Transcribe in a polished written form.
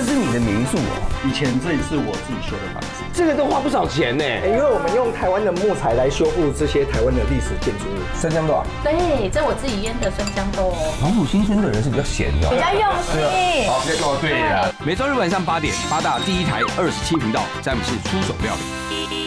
是你的民宿哦。 以前这里是我自己修的房子， 这个都花不少钱呢。 因为我们用台湾的木材来修复这些台湾的历史建筑物。 生姜豆啊， 对，这我自己腌的生姜豆哦。 黄埔新村的人是比较闲的， 比较用心。 好，这个对呀。 每周日晚上8点，8大第一台27频道，詹姆士出手料理。